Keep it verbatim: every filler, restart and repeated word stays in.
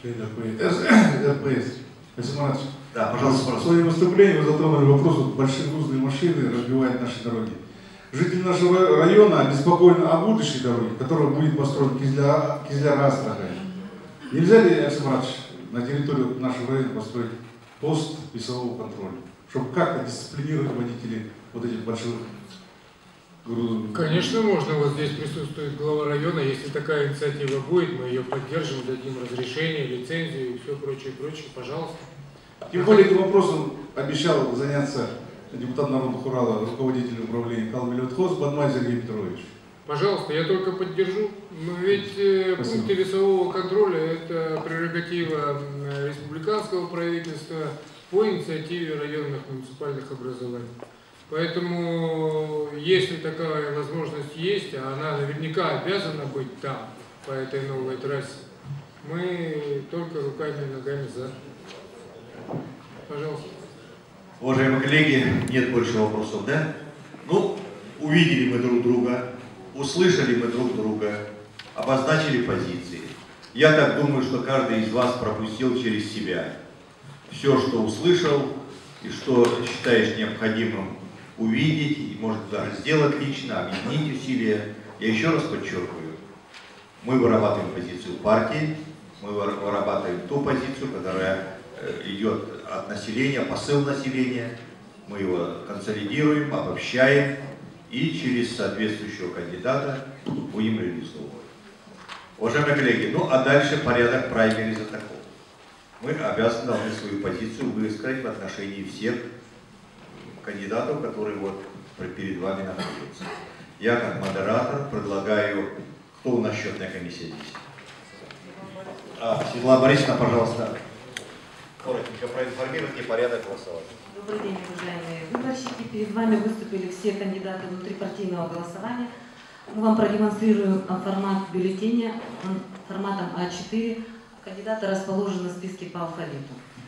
член эр пэ эс. Асим Да, пожалуйста, в своем выступлении вы затронули вопрос, вот большие грузные машины разбивают наши дороги. Жители нашего района обеспокоены о будущей дороге, которая будет построена Кизляр-Астрахань. Нельзя ли, Асим на территории нашего района построить пост весового контроля, чтобы как-то дисциплинировать водителей вот этих больших грузов? Конечно, можно. Вот здесь присутствует глава района. Если такая инициатива будет, мы ее поддержим, дадим разрешение, лицензию и все прочее, прочее. Пожалуйста. Тем более этим вопросом обещал заняться депутат Народного Урала, руководитель управления Калмилетхоз Бадмай Сергей Петрович. Пожалуйста, я только поддержу. Но ведь э, пункты весового контроля – это прерогатива республиканского правительства по инициативе районных муниципальных образований. Поэтому, если такая возможность есть, а она наверняка обязана быть там, по этой новой трассе, мы только руками и ногами за. Пожалуйста. Уважаемые коллеги, нет больше вопросов, да? Ну, увидели мы друг друга, услышали мы друг друга, обозначили позиции. Я так думаю, что каждый из вас пропустил через себя все, что услышал и что считаешь необходимым увидеть, и может даже сделать лично, объединить усилия. Я еще раз подчеркиваю, мы вырабатываем позицию партии, мы вырабатываем ту позицию, которая идет от населения, посыл населения, мы его консолидируем, обобщаем и через соответствующего кандидата будем реализовывать. Уважаемые коллеги, ну а дальше порядок праймериза таков. Мы обязаны должны свою позицию высказать в отношении всех кандидатов, которые вот перед вами находятся. Я как модератор предлагаю, кто у нас счетная комиссия здесь? А, Светлана Борисовна, пожалуйста. Коротенько проинформируйте порядок голосования. Добрый день, уважаемые выборщики. Перед вами выступили все кандидаты внутрипартийного голосования. Мы вам продемонстрируем формат бюллетеня форматом а четыре. Кандидаты расположены в списке по алфавиту.